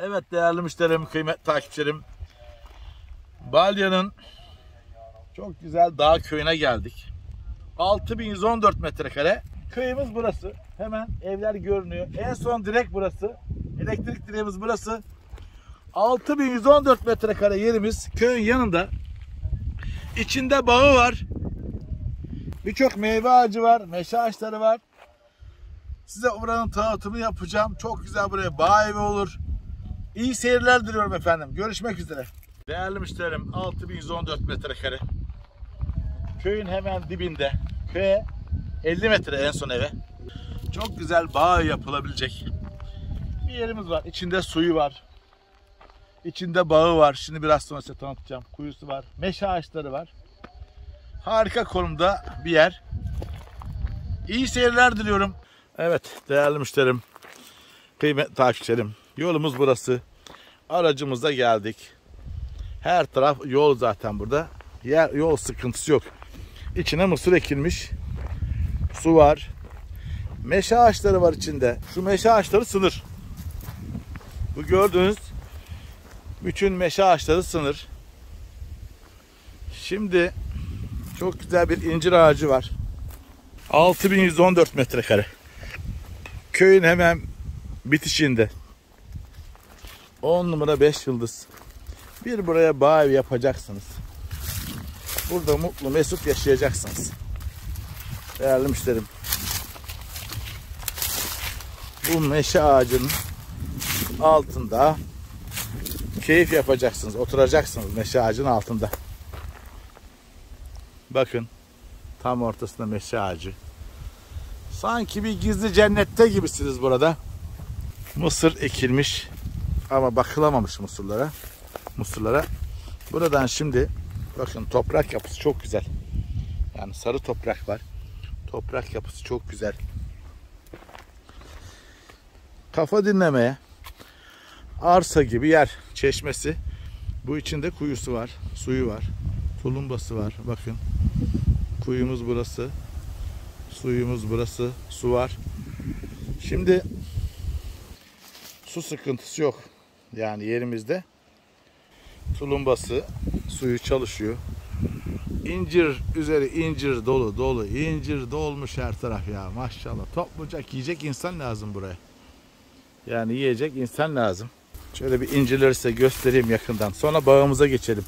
Evet değerli müşterim, kıymetli takipçilerim. Balya'nın çok güzel dağ köyüne geldik. 6114 metrekare. Köyümüz burası. Hemen evler görünüyor. En son direk burası. Elektrik direğimiz burası. 6114 metrekare yerimiz köyün yanında. İçinde bağı var. Birçok meyve ağacı var. Meşe ağaçları var. Size buranın tanıtımını yapacağım. Çok güzel buraya bağ evi olur. İyi seyirler diliyorum efendim. Görüşmek üzere. Değerli müşterim, 6114 metrekare. Köyün hemen dibinde. Köye 50 metre en son eve. Çok güzel bağ yapılabilecek bir yerimiz var. İçinde suyu var. İçinde bağı var. Şimdi biraz sonra size tanıtacağım. Kuyusu var. Meşe ağaçları var. Harika konumda bir yer. İyi seyirler diliyorum. Evet değerli müşterim, kıymetli takipçilerim. Yolumuz burası. Aracımızla geldik. Her taraf yol zaten burada. Yol sıkıntısı yok. İçine mısır ekilmiş. Su var. Meşe ağaçları var içinde. Şu meşe ağaçları sınır. Bu gördüğünüz bütün meşe ağaçları sınır. Şimdi çok güzel bir incir ağacı var. 6114 metrekare. Köyün hemen bitişinde. 10 numara 5 yıldız. Bir buraya bağ evi yapacaksınız. Burada mutlu mesut yaşayacaksınız. Değerli müşterim. Bu meşe ağacının altında keyif yapacaksınız. Oturacaksınız meşe ağacının altında. Bakın. Tam ortasında meşe ağacı. Sanki bir gizli cennette gibisiniz burada. Mısır ekilmiş. Ama bakılamamış mısırlara. Buradan şimdi bakın toprak yapısı çok güzel. Yani sarı toprak var. Toprak yapısı çok güzel. Kafa dinlemeye arsa gibi yer. Çeşmesi. Bu içinde kuyusu var. Suyu var. Tulumbası var. Bakın. Kuyumuz burası. Suyumuz burası. Su var. Şimdi su sıkıntısı yok. Yani yerimizde tulumbası, suyu çalışıyor. İncir üzeri incir dolu. İncir dolmuş her taraf ya. Maşallah. Toplayacak, yiyecek insan lazım buraya. Yani yiyecek insan lazım. Şöyle bir incirleri size göstereyim yakından. Sonra bağımıza geçelim.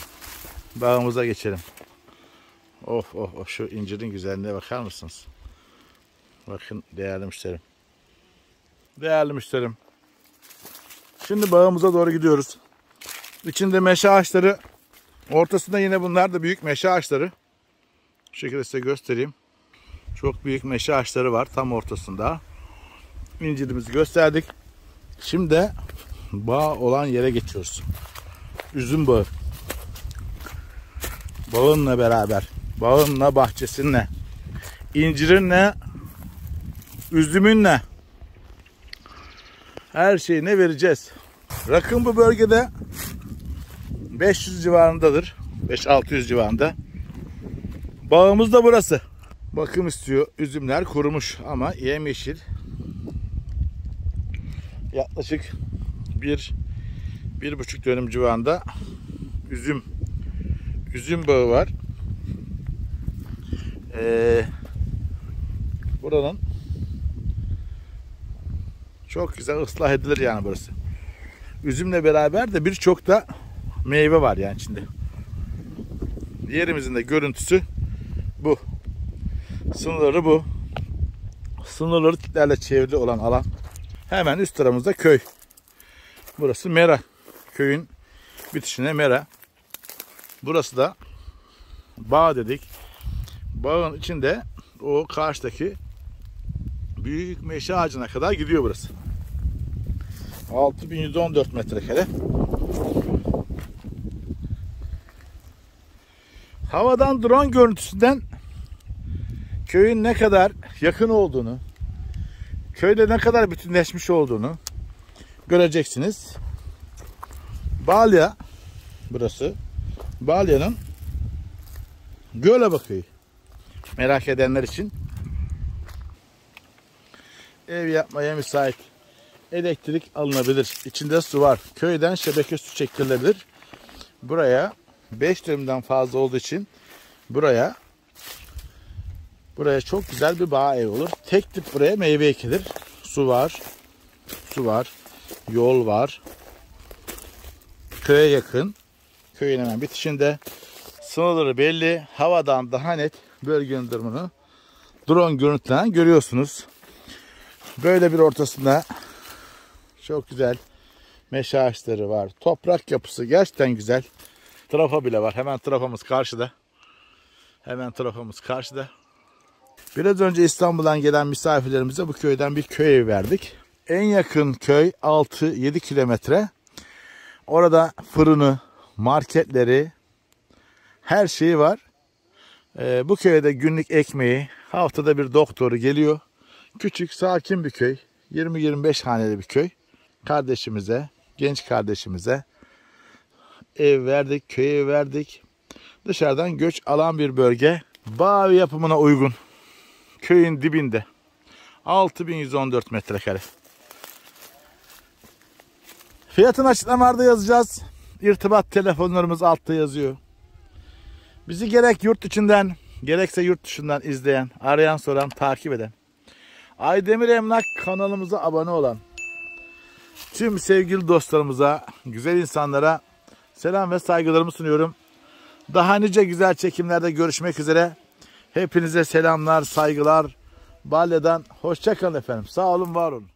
Oh şu incirin güzelliğine bakar mısınız? Bakın değerli müşterim. Şimdi bağımıza doğru gidiyoruz. İçinde meşe ağaçları. Ortasında yine bunlar da büyük meşe ağaçları. Şu şekilde size göstereyim. Çok büyük meşe ağaçları var tam ortasında. İncirimizi gösterdik. Şimdi bağ olan yere geçiyoruz. Üzüm bağı. Bağınla beraber. Bağınla, bahçesinle. İncirinle, üzümünle. Her şeyine vereceğiz. Rakım bu bölgede 500 civarındadır. 500-600 civarında. Bağımız da burası. Bakım istiyor. Üzümler kurumuş ama yemyeşil. Yaklaşık 1,5 dönüm civarında üzüm bağı var. Buranın çok güzel ıslah edilir yani burası. Üzümle beraber de birçok da meyve var yani içinde. Yerimizin de görüntüsü bu. Sınırları bu. Sınırları tiplerle çevrili olan alan. Hemen üst tarafımızda köy. Burası mera. Köyün bitişine mera. Burası da bağ dedik. Bağın içinde o karşıdaki büyük meşe ağacına kadar gidiyor burası. 6114 metrekare. Havadan drone görüntüsünden köyün ne kadar yakın olduğunu, köyde ne kadar bütünleşmiş olduğunu göreceksiniz. Balya burası. Balya'nın Gölebaşı. Merak edenler için ev yapmaya müsait elektrik alınabilir. İçinde su var. Köyden şebeke su çektirilebilir. Buraya 5 dönümden fazla olduğu için buraya çok güzel bir bağ ev olur. Tek tip buraya meyve ekilir. Su var. Su var. Yol var. Köye yakın. Köyün hemen bitişinde. Sınırları belli. Havadan daha net bölgenin durumunu drone görüntüden görüyorsunuz. Böyle bir ortasında çok güzel meşe ağaçları var. Toprak yapısı gerçekten güzel. Trafo bile var. Hemen trafomuz karşıda. Biraz önce İstanbul'dan gelen misafirlerimize bu köyden bir köy evi verdik. En yakın köy 6-7 kilometre. Orada fırını, marketleri, her şeyi var. Bu köyde günlük ekmeği, haftada bir doktoru geliyor. Küçük, sakin bir köy. 20-25 haneli bir köy. Kardeşimize, genç kardeşimize ev verdik, köy ev verdik. Dışarıdan göç alan bir bölge. Bağ yapımına uygun. Köyün dibinde. 6114 metrekare. Fiyatını açıklamalarda yazacağız. İrtibat telefonlarımız altta yazıyor. Bizi gerek yurt içinden gerekse yurt dışından izleyen, arayan, soran, takip eden, Aydemir Emlak kanalımıza abone olan tüm sevgili dostlarımıza, güzel insanlara selam ve saygılarımı sunuyorum. Daha nice güzel çekimlerde görüşmek üzere. Hepinize selamlar, saygılar. Balya'dan hoşça kalın efendim. Sağ olun, var olun.